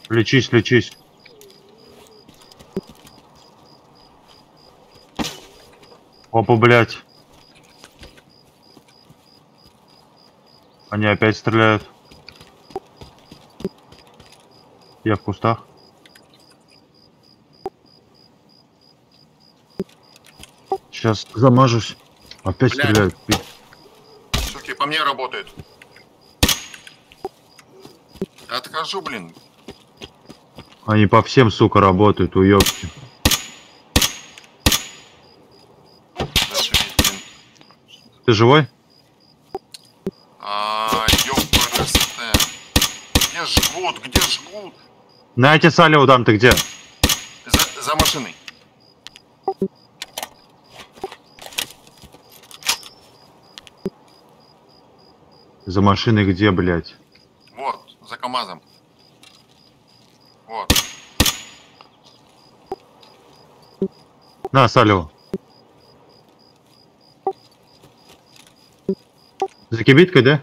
Лечись, лечись. Опа, блядь. Они опять стреляют. Я в кустах. Сейчас замажусь. Опять Блядь. стреляют. Суки, по мне работают. Отхожу, блин. Они по всем, сука, работают, уёбки. Зашибись, блин. Ты живой? Ёпрст. Где жгут? Где жгут? На, я тебе саливу дам, ты где? За машиной. За машиной где, блядь? Вот, за КамАЗом. Вот. На, саливу. За кибиткой, да?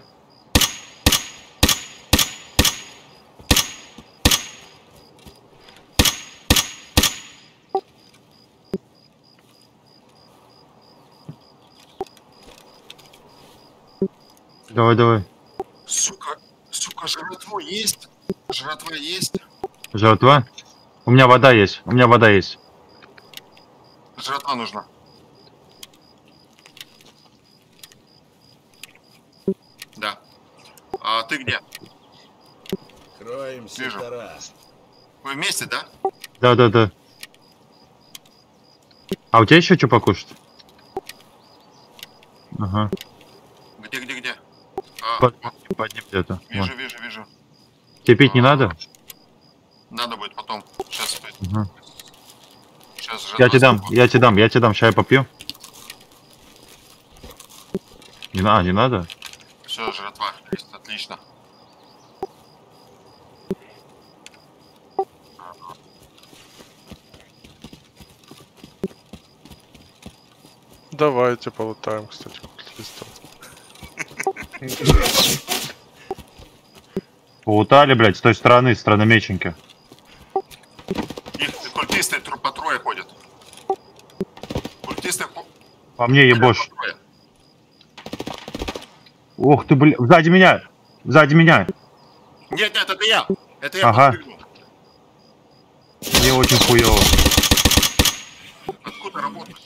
Давай, давай. Сука, жратва есть? Жратва есть? Жертва? У меня вода есть, у меня вода есть. Жратва нужна. Да. А ты где? Кроем Вижу. сектора. Вы вместе, да? Да, да, да. А у тебя еще что покушать? Ага. Где? Подним где-то. Вижу, Вон. вижу. Тебе пить не надо? Надо будет потом. Сейчас. Ага. Сейчас Я тебе дам, сейчас я попью. Не надо? Все, жратва есть, отлично. Давайте полутаем, кстати, листом. Поутали, блядь, с той стороны, с стороны меченьки. Их культисты по трое ходят. Культисты По мне ебошь. по трое. Ух ты, блядь, сзади меня! Сзади меня! Нет, это я. Это я Ага. подпрыгнул. Мне очень хуёво. Откуда работать?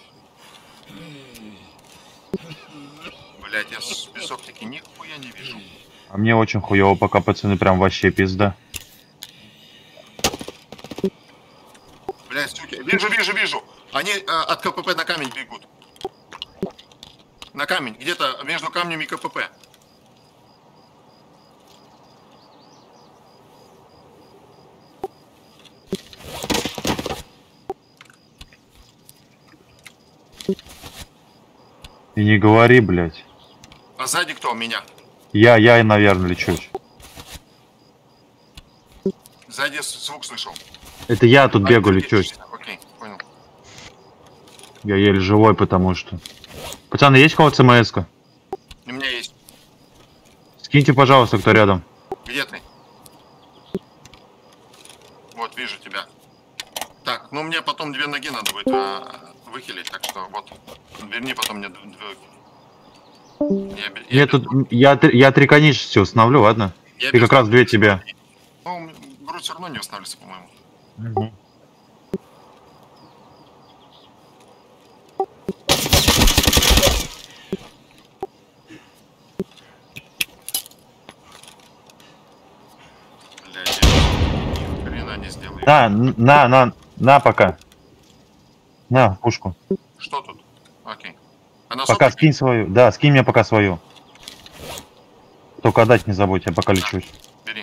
Блять, я с песок-таки нихуя не вижу. А мне очень хуёво, пока пацаны прям вообще пизда. Блять, суки. Вижу. Они от КПП на камень бегут. На камень. Где-то между камнем и КПП. И не говори, блядь. А сзади кто? Меня. Я, наверное, лечусь. Сзади звук слышал. Это я тут бегу, ты лечусь. лечишься. Окей, понял. Я еле живой, потому что... Пацаны, есть у кого ЦМС-ка? У меня есть. Скиньте, пожалуйста, кто рядом. Где ты? Вот, вижу тебя. Так, ну мне потом 2 ноги надо будет выхилить, так что вот. Верни потом мне 2. Я тут... Я 3 конечности установлю, ладно? Я Ты как без- раз 2 тебе. Ну, грудь все равно не устанавливается, по-моему. Мгм. Блядь, я ни хрена не сделаю. На пока. На, пушку. Что тут? Окей. Она Пока сотки? скинь свою. Да, скинь мне пока свою. Только отдать не забудь, я пока лечусь. Бери.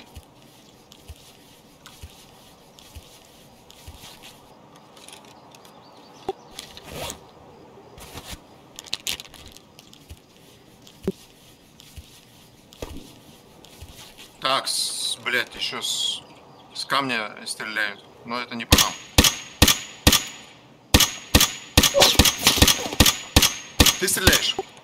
Так, блядь, еще с камня стреляют. Но это не по нам. Ты стреляешь?